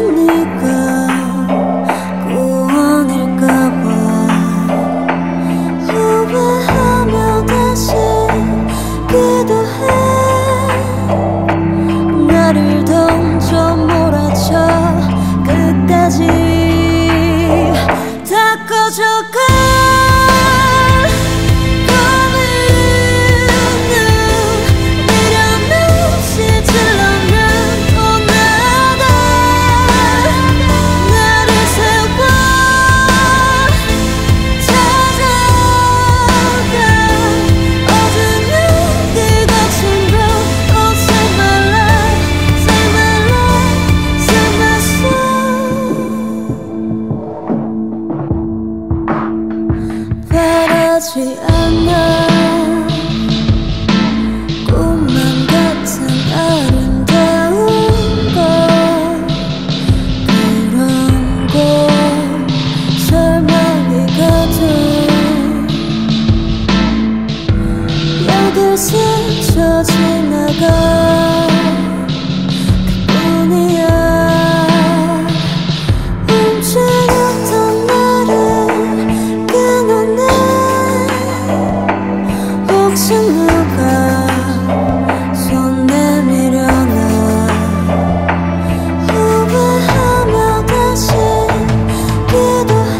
네가 구원일까봐 후회하며 다시 기도해. 나를 던져 몰아쳐 끝까지 다 꺼져가. 바라지 않아 꿈만 같은 아름다운 것, 그런 거 설마 네가도 여길 스쳐 지나가 그뿐이야. 움츠렸던 나를 끊어내. 혹시 누가 손 내밀려나 후회하며 다시 기도해.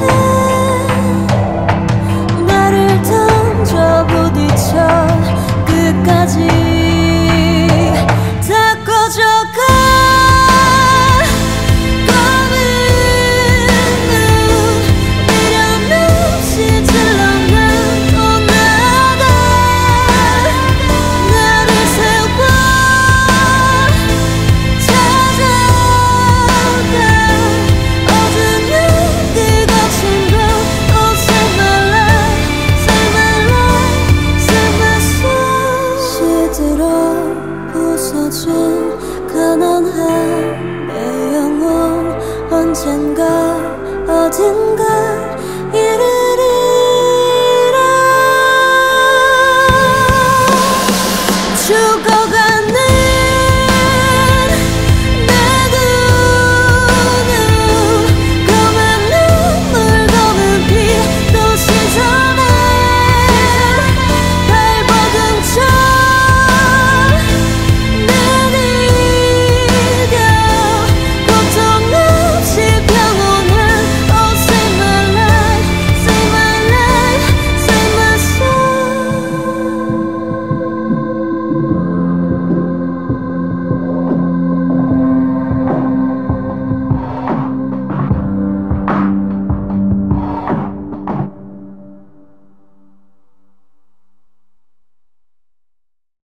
나를 던져 부딪혀 끝까지 다 꺼져가. 부서진 가난한 내 영혼 언젠가 어딘가